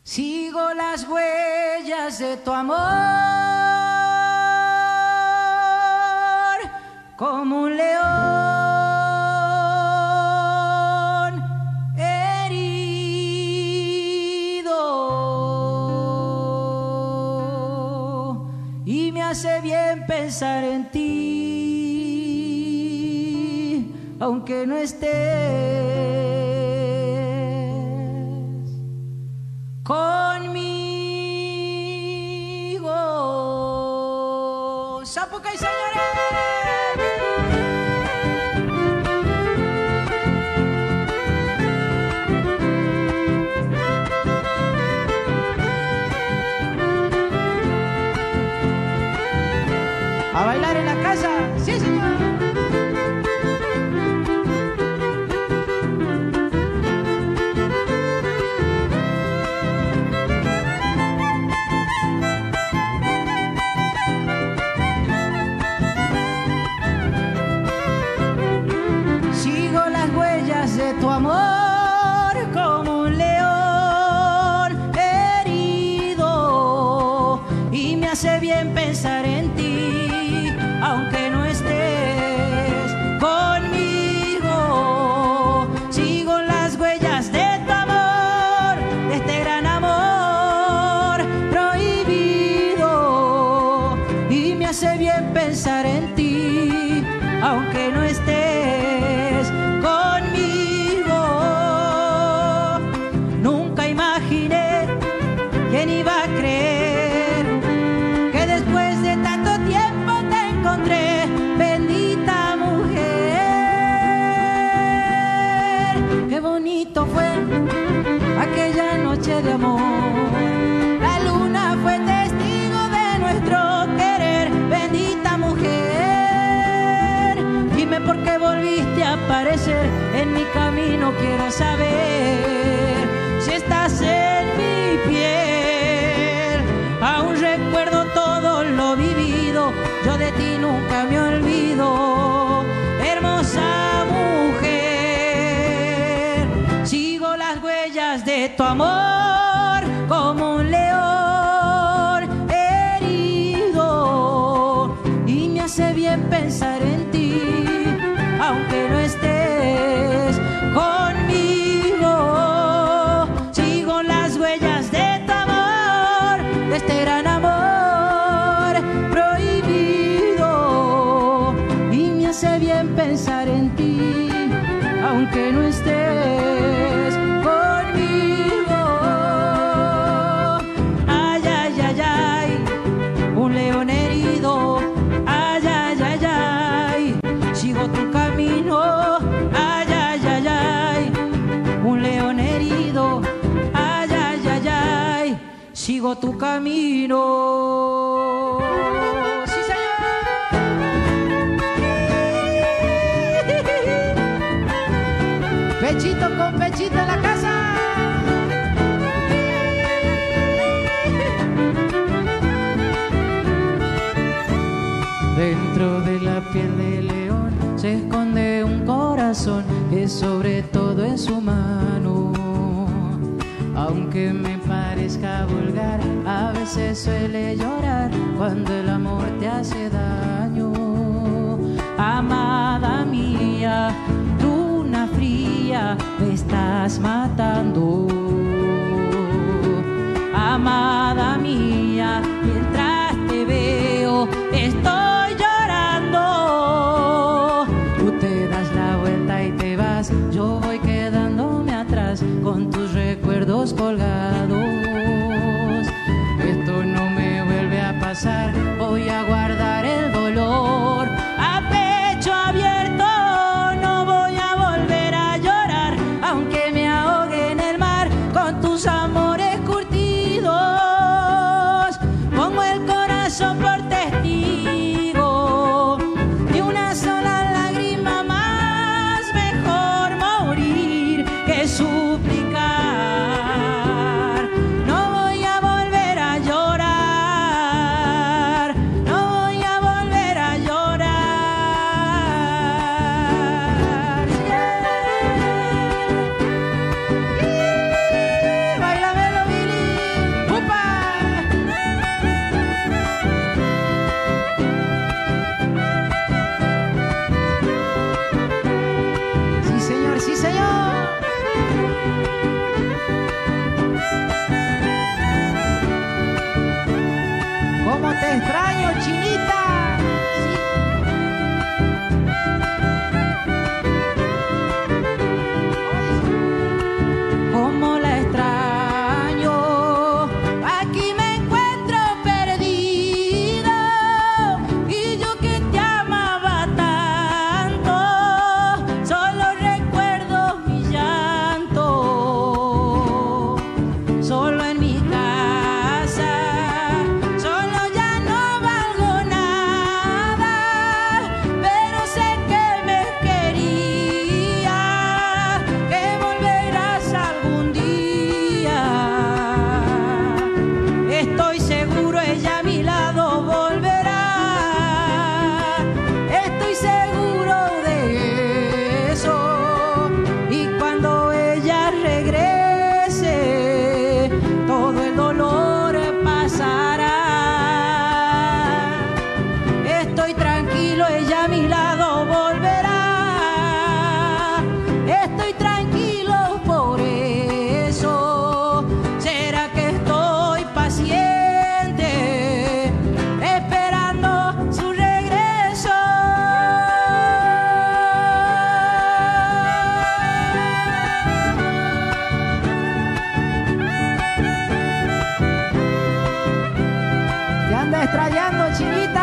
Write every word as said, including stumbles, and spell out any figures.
Sigo las huellas de tu amor como un león herido, y me hace bien pensar en ti, aunque no estés conmigo. ¡Zapucay, señores! A bailar en la casa, sí, señor. Tu amor como un león herido, y me hace bien pensar en ti, aunque no estés conmigo. Sigo las huellas de tu amor, de este gran amor prohibido, y me hace bien pensar en ti, aunque no estés conmigo. ¿Quién iba a creer que después de tanto tiempo te encontré, bendita mujer? Qué bonito fue aquella noche de amor. La luna fue testigo de nuestro querer, bendita mujer. Dime por qué volviste a aparecer en mi camino, quiero saber si estás en mi piel. Aún recuerdo todo lo vivido, yo de ti nunca me olvido, hermosa mujer. Sigo las huellas de tu amor como un león herido, y me hace bien pensar en ti, aunque no estés conmigo. Sigo las huellas de tu amor, de este gran amor prohibido, y me hace bien pensar en ti, aunque no estés conmigo. Ay, ay, ay, ay, un león herido. Ay, ay, ay, ay, sigo tu camino. Ay, ay, ay, ay, un león herido. Ay, ay, ay, ay, sigo tu camino. ¡Sí, señor! Pechito con pechito en la casa. Dentro de la piel de león se esconde un corazón que sobre todo es humano. Aunque me parezca vulgar, a veces suele llorar cuando el amor te hace daño. Amada mía, luna fría, me estás matando. Amada mía, mientras te veo, estoy llorando. Tú te das la vuelta y te vas, yo voy quedándome atrás con tus recuerdos colgados. Esto no me vuelve a pasar, voy a guardar el dolor a pecho abierto. No voy a volver a llorar, aunque me ahogue en el mar con tus amores curtidos. Pongo el corazón por testigo de una sola lágrima más, mejor morir que suplicar. extrañando, chinita.